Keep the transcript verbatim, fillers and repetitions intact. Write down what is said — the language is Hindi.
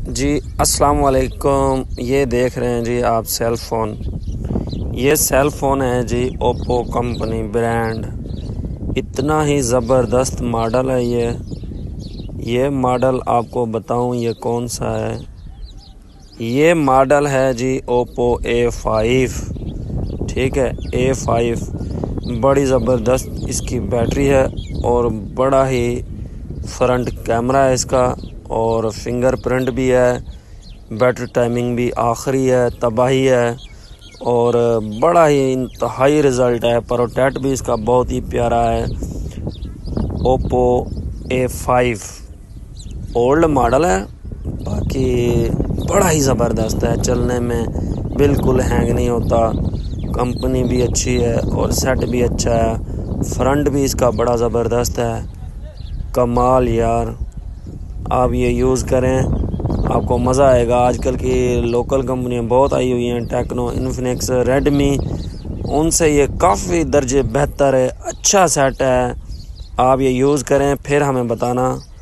जी अस्सलाम वालेकुम। ये देख रहे हैं जी आप सेल फ़ोन। ये सेल फ़ोन है जी ओप्पो कंपनी ब्रांड। इतना ही ज़बरदस्त मॉडल है ये ये मॉडल आपको बताऊं ये कौन सा है। ये मॉडल है जी ओप्पो ए फाइव। ठीक है, ए फाइव बड़ी ज़बरदस्त इसकी बैटरी है और बड़ा ही फ्रंट कैमरा है इसका और फिंगरप्रिंट भी है। बैटरी टाइमिंग भी आखिरी है, तबाही है और बड़ा ही इंतहाई रिज़ल्ट है। प्रोटेक्ट भी इसका बहुत ही प्यारा है। Oppo A five old model है, बाकी बड़ा ही ज़बरदस्त है। चलने में बिल्कुल हैंग नहीं होता। कंपनी भी अच्छी है और सेट भी अच्छा है। फ्रंट भी इसका बड़ा ज़बरदस्त है। कमाल यार, आप ये यूज़ करें, आपको मज़ा आएगा। आजकल की लोकल कंपनियां बहुत आई हुई हैं, टेक्नो, इन्फिनिक्स, रेडमी, उनसे ये काफ़ी दर्जे बेहतर है। अच्छा सेट है, आप ये यूज़ करें फिर हमें बताना।